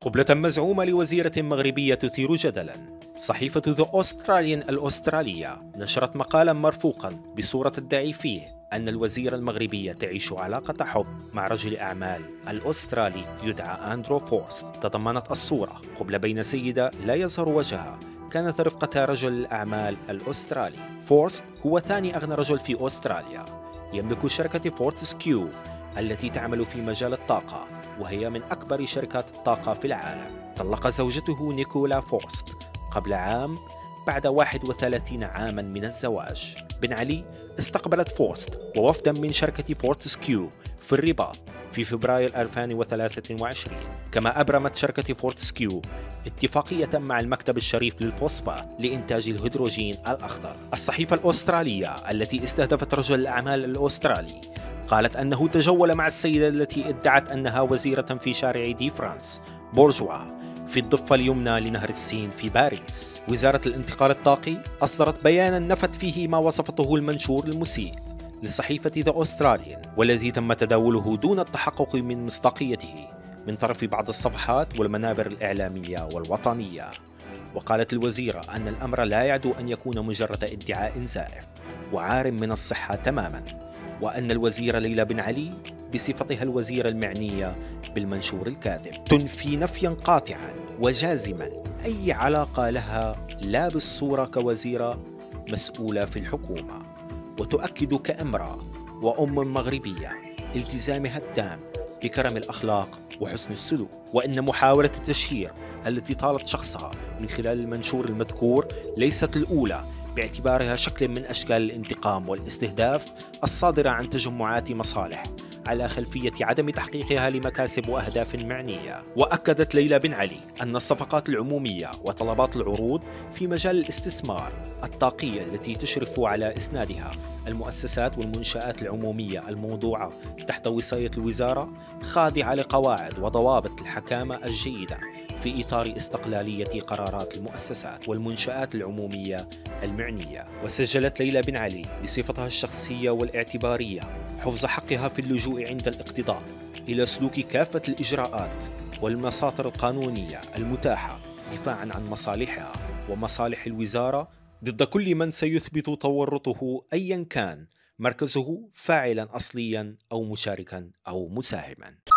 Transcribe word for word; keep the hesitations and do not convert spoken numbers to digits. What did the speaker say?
قبلة مزعومة لوزيرة مغربية تثير جدلا. صحيفة ذا أوستراليان الأسترالية نشرت مقالا مرفوقا بصورة تدعي فيه أن الوزيرة المغربية تعيش علاقة حب مع رجل أعمال الأسترالي يدعى أندرو فورست. تضمنت الصورة قبلة بين سيدة لا يظهر وجهها كانت رفقة رجل الأعمال الأسترالي. فورست هو ثاني أغنى رجل في أستراليا، يملك شركة فورتسكيو التي تعمل في مجال الطاقة، وهي من أكبر شركات الطاقة في العالم. طلق زوجته نيكولا فورست قبل عام بعد واحد وثلاثين عاما من الزواج. بن علي استقبلت فورست ووفدا من شركة فورتسكيو في الرباط في فبراير ألفين وثلاثة وعشرين. كما أبرمت شركة فورتسكيو اتفاقية مع المكتب الشريف للفوسفات لإنتاج الهيدروجين الأخضر. الصحيفة الأسترالية التي استهدفت رجل الأعمال الأسترالي قالت أنه تجول مع السيدة التي ادعت أنها وزيرة في شارع دي فرانس بورجوا في الضفة اليمنى لنهر السين في باريس. وزارة الانتقال الطاقي أصدرت بيانا نفت فيه ما وصفته المنشور المسيء للصحيفة ذا أوستراليان، والذي تم تداوله دون التحقق من مصداقيته من طرف بعض الصفحات والمنابر الإعلامية والوطنية. وقالت الوزيرة أن الأمر لا يعدو أن يكون مجرد ادعاء زائف وعار من الصحة تماما، وأن الوزيرة ليلى بن علي بصفتها الوزيرة المعنية بالمنشور الكاذب تنفي نفيا قاطعا وجازما أي علاقة لها لا بالصورة كوزيرة مسؤولة في الحكومة، وتؤكد كامرأة وأم مغربية التزامها التام بكرم الأخلاق وحسن السلوك، وأن محاولة التشهير التي طالت شخصها من خلال المنشور المذكور ليست الأولى، باعتبارها شكل من أشكال الانتقام والاستهداف الصادرة عن تجمعات مصالح على خلفية عدم تحقيقها لمكاسب وأهداف معنية. وأكدت ليلى بن علي أن الصفقات العمومية وطلبات العروض في مجال الاستثمار الطاقية التي تشرف على إسنادها المؤسسات والمنشآت العمومية الموضوعة تحت وصاية الوزارة خاضعة لقواعد وضوابط الحكامة الجيدة في إطار استقلالية قرارات المؤسسات والمنشآت العمومية المعنية. وسجلت ليلى بن علي بصفتها الشخصية والاعتبارية حفظ حقها في اللجوء عند الاقتضاء إلى سلوك كافة الإجراءات والمساطر القانونية المتاحة دفاعا عن مصالحها ومصالح الوزارة ضد كل من سيثبت تورطه أيا كان مركزه فاعلا أصليا أو مشاركا أو مساهما.